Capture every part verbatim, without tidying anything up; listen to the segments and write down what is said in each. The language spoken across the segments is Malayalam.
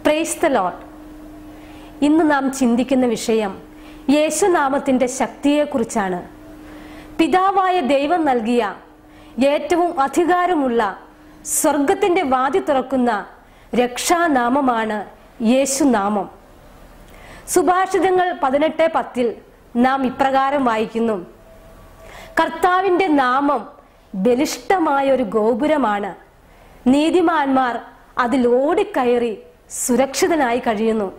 Praise the Lord. ഇന്ന് നാം ചിന്തിക്കുന്ന വിഷയം യേശുനാമത്തിൻ്റെ ശക്തിയെക്കുറിച്ചാണ്. പിതാവായ ദൈവം നൽകിയ ഏറ്റവും അധികാരമുള്ള സ്വർഗത്തിൻ്റെ വാതിൽ തുറക്കുന്ന രക്ഷാനാമമാണ് യേശുനാമം. സുഭാഷിതങ്ങൾ പതിനെട്ട് പത്തിൽ നാം ഇപ്രകാരം വായിക്കുന്നു: കർത്താവിൻ്റെ നാമം ബലിഷ്ഠമായ ഒരു ഗോപുരമാണ്, നീതിമാന്മാർ അതിൽ ഓടിക്കയറി സുരക്ഷിതനായി കഴിയുന്നു.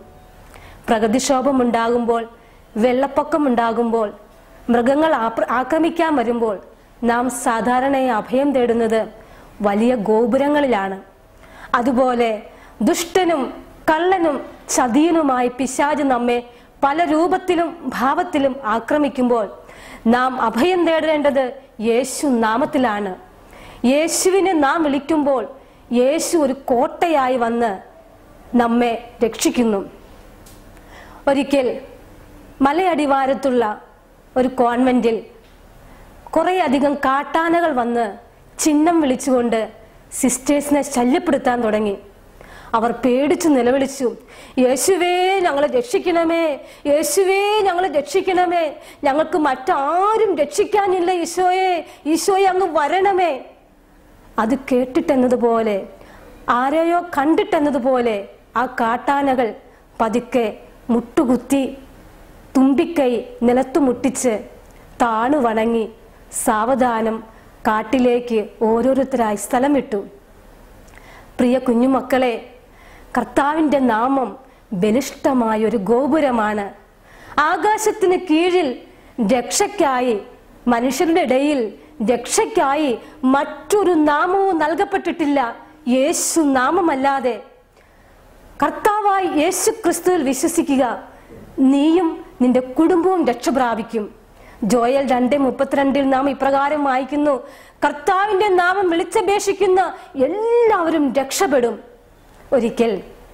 പ്രകൃതിക്ഷോഭമുണ്ടാകുമ്പോൾ, വെള്ളപ്പൊക്കമുണ്ടാകുമ്പോൾ, മൃഗങ്ങൾ ആക്രമിക്കാൻ വരുമ്പോൾ നാം സാധാരണയായി അഭയം തേടുന്നത് വലിയ ഗോപുരങ്ങളിലാണ്. അതുപോലെ ദുഷ്ടനും കള്ളനും ചതിയനുമായി പിശാച് നമ്മെ പല രൂപത്തിലും ഭാവത്തിലും ആക്രമിക്കുമ്പോൾ നാം അഭയം തേടേണ്ടത് യേശു നാമത്തിലാണ്. യേശുവിനെ നാം വിളിക്കുമ്പോൾ യേശു ഒരു കോട്ടയായി വന്ന് നമ്മെ രക്ഷിക്കുന്നു. ഒരിക്കൽ മലയടിവാരത്തുള്ള ഒരു കോൺവെന്റിൽ കുറേ അധികം കാട്ടാനകൾ വന്ന് ചിഹ്നം വിളിച്ചുകൊണ്ട് സിസ്റ്റേഴ്സിനെ ശല്യപ്പെടുത്താൻ തുടങ്ങി. അവർ പേടിച്ചു നിലവിളിച്ചു: യേശുവേ ഞങ്ങളെ രക്ഷിക്കണമേ, യേശുവേ ഞങ്ങളെ രക്ഷിക്കണമേ, ഞങ്ങൾക്ക് മറ്റാരും രക്ഷിക്കാനില്ല, ഈശോയെ ഈശോയെ അങ്ങ് വരണമേ. അത് കേട്ടിട്ടെന്നതുപോലെ, ആരെയോ കണ്ടിട്ടെന്നതുപോലെ ആ കാട്ടാനകൾ പതുക്കെ മുട്ടുകുത്തി തുമ്പിക്കൈ നിലത്തു മുട്ടിച്ച് താണു വണങ്ങി സാവധാനം കാട്ടിലേക്ക് ഓരോരുത്തരായി സ്ഥലം വിട്ടു. പ്രിയ കുഞ്ഞുമക്കളെ, കർത്താവിൻ്റെ നാമം ബലിഷ്ഠമായ ഒരു ഗോപുരമാണ്. ആകാശത്തിന് കീഴിൽ രക്ഷയ്ക്കായി, മനുഷ്യരുടെ ഇടയിൽ രക്ഷയ്ക്കായി മറ്റൊരു നാമവും നൽകപ്പെട്ടിട്ടില്ല യേശു നാമമല്ലാതെ. കർത്താവായി യേശു ക്രിസ്തുവിൽ വിശ്വസിക്കുക, നീയും നിന്റെ കുടുംബവും രക്ഷ പ്രാപിക്കും. ജോയൽ രണ്ട് മുപ്പത്തിരണ്ടിൽ നാം ഇപ്രകാരം വായിക്കുന്നു: കർത്താവിൻ്റെ നാമം വിളിച്ചപേക്ഷിക്കുന്ന എല്ലാവരും രക്ഷപ്പെടും. ഒരിക്കൽ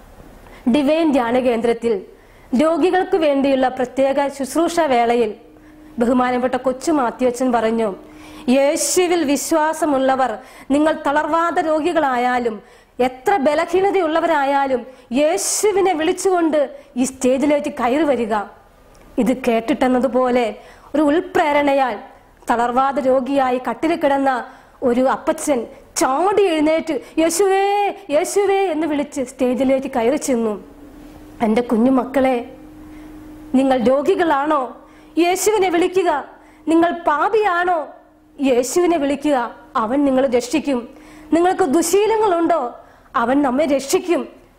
ഡിവൈൻ ധ്യാന കേന്ദ്രത്തിൽ രോഗികൾക്ക് വേണ്ടിയുള്ള പ്രത്യേക ശുശ്രൂഷ വേളയിൽ ബഹുമാനപ്പെട്ട കൊച്ചു മാത്യുവച്ചൻ പറഞ്ഞു: യേശുവിൽ വിശ്വാസമുള്ളവർ, നിങ്ങൾ തളർവാദ രോഗികളായാലും എത്ര ബലഹീനതയുള്ളവരായാലും യേശുവിനെ വിളിച്ചുകൊണ്ട് ഈ സ്റ്റേജിലേക്ക് കയറി വരിക. ഇത് കേട്ടിട്ടെന്നതുപോലെ ഒരു ഉൾപ്രേരണയാൽ തളർവാദ രോഗിയായി കട്ടിൽ കിടന്ന ഒരു അപ്പച്ചൻ ചാടി എഴുന്നേറ്റ് യേശുവേ യേശുവേ എന്ന് വിളിച്ച് സ്റ്റേജിലേക്ക് കയറി ചെന്നു. എൻ്റെ കുഞ്ഞുമക്കളെ, നിങ്ങൾ രോഗികളാണോ? യേശുവിനെ വിളിക്കുക. നിങ്ങൾ പാപിയാണോ? യേശുവിനെ വിളിക്കുക, അവൻ നിങ്ങളെ രക്ഷിക്കും. നിങ്ങൾക്ക് ദുശീലങ്ങളുണ്ടോ? അവൻ നമ്മെ രക്ഷിക്കും.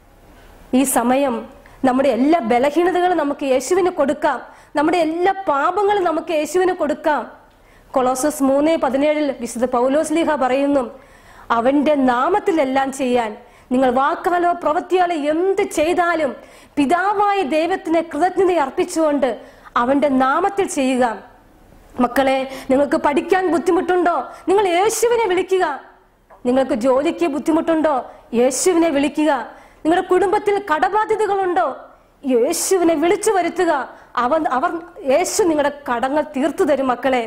ഈ സമയം നമ്മുടെ എല്ലാ ബലഹീനതകളും നമുക്ക് യേശുവിന് കൊടുക്കാം. നമ്മുടെ എല്ലാ പാപങ്ങളും നമുക്ക് യേശുവിന് കൊടുക്കാം. കൊളോസസ് മൂന്ന് പതിനേഴിൽ വിശുദ്ധ പൗലോസ്ലീഹ പറയുന്നു: അവന്റെ നാമത്തിലെല്ലാം ചെയ്യാൻ നിങ്ങൾ വാക്കാലോ പ്രവൃത്തിയാലോ എന്ത് ചെയ്താലും പിതാവായ ദൈവത്തിന് കൃതജ്ഞത അർപ്പിച്ചുകൊണ്ട് അവന്റെ നാമത്തിൽ ചെയ്യുക. മക്കളെ, നിങ്ങൾക്ക് പഠിക്കാൻ ബുദ്ധിമുട്ടുണ്ടോ? നിങ്ങൾ യേശുവിനെ വിളിക്കുക. നിങ്ങൾക്ക് ജോലിക്ക് ബുദ്ധിമുട്ടുണ്ടോ? യേശുവിനെ വിളിക്കുക. നിങ്ങളുടെ കുടുംബത്തിൽ കടബാധ്യതകളുണ്ടോ? യേശുവിനെ വിളിച്ചു വരുത്തുക. അവൻ അവർ യേശു നിങ്ങളുടെ കടങ്ങൾ തീർത്തു തരും. മക്കളെ,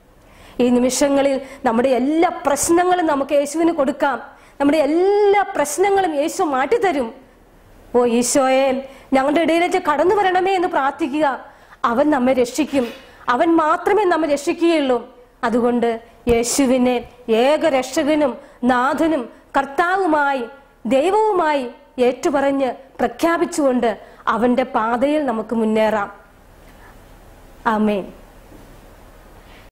ഈ നിമിഷങ്ങളിൽ നമ്മുടെ എല്ലാ പ്രശ്നങ്ങളും നമുക്ക് യേശുവിന് കൊടുക്കാം. നമ്മുടെ എല്ലാ പ്രശ്നങ്ങളും യേശു മാറ്റിത്തരും. ഓ ഈശോയെ, ഞങ്ങളുടെ ഇടയിലേക്ക് കടന്നു വരണമേ എന്ന് പ്രാർത്ഥിക്കുക. അവൻ നമ്മെ രക്ഷിക്കും. അവൻ മാത്രമേ നമ്മെ രക്ഷിക്കുകയുള്ളൂ. അതുകൊണ്ട് യേശുവിനെ ഏക രക്ഷകനും നാഥനും കർത്താവുമായി ദൈവവുമായി ഏറ്റുപറഞ്ഞ് പ്രഖ്യാപിച്ചുകൊണ്ട് അവന്റെ പാതയിൽ നമുക്ക് മുന്നേറാം. ആമേൻ.